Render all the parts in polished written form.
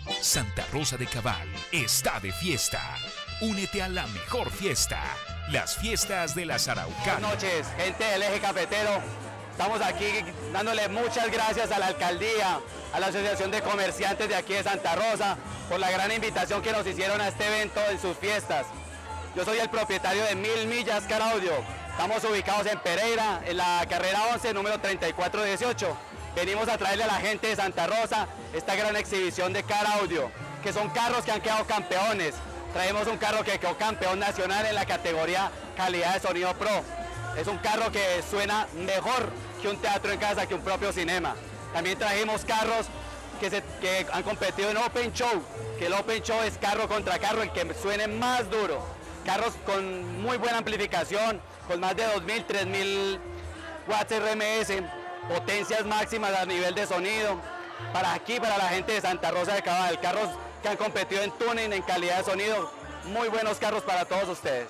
Santa Rosa de Cabal está de fiesta. Únete a la mejor fiesta, las fiestas de las Araucanas. Buenas noches, gente del eje cafetero. Estamos aquí dándole muchas gracias a la alcaldía, a la Asociación de Comerciantes de aquí de Santa Rosa, por la gran invitación que nos hicieron a este evento en sus fiestas. Yo soy el propietario de 1000 Millas Car Audio. Estamos ubicados en Pereira, en la carrera 11, número 3418. Venimos a traerle a la gente de Santa Rosa esta gran exhibición de Car Audio, que son carros que han quedado campeones. Traemos un carro que quedó campeón nacional en la categoría calidad de sonido pro. Es un carro que suena mejor que un teatro en casa, que un propio cinema. También trajimos carros que han competido en Open Show, que el Open Show es carro contra carro, el que suene más duro. Carros con muy buena amplificación, con más de 2000, 3000 watts RMS, potencias máximas a nivel de sonido. Para aquí, para la gente de Santa Rosa de Cabal, carros que han competido en tuning, en calidad de sonido, muy buenos carros para todos ustedes.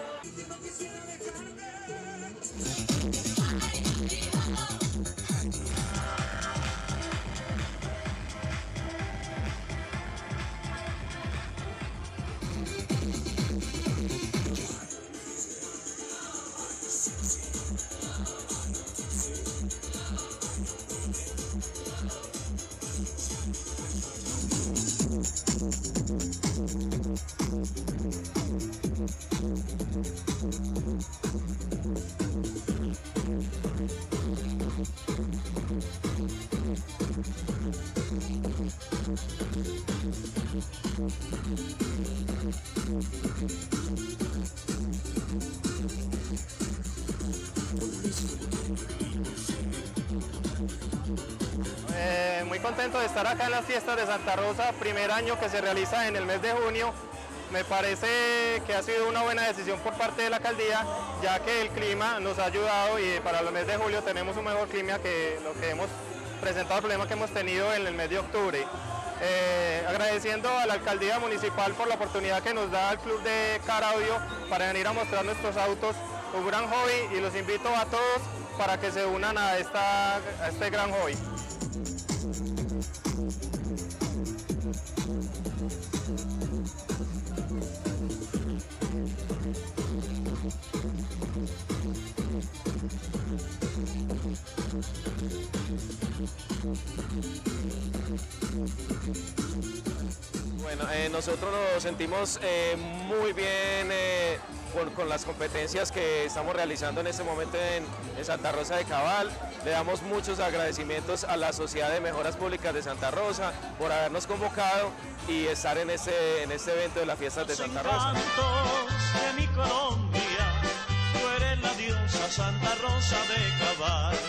Muy contento de estar acá en las fiestas de Santa Rosa, primer año que se realiza en el mes de junio. Me parece que ha sido una buena decisión por parte de la alcaldía, ya que el clima nos ha ayudado y para el mes de julio tenemos un mejor clima que lo que hemos presentado, el problema que hemos tenido en el mes de octubre. Agradeciendo a la alcaldía municipal por la oportunidad que nos da el Club de Car Audio para venir a mostrar nuestros autos, un gran hobby, y los invito a todos para que se unan a este gran hobby. Bueno, nosotros nos sentimos muy bien con las competencias que estamos realizando en este momento en Santa Rosa de Cabal. Le damos muchos agradecimientos a la Sociedad de Mejoras Públicas de Santa Rosa por habernos convocado y estar en este evento de las fiestas de Santa Rosa. De mi Colombia, tú eres la diosa Santa Rosa de Cabal.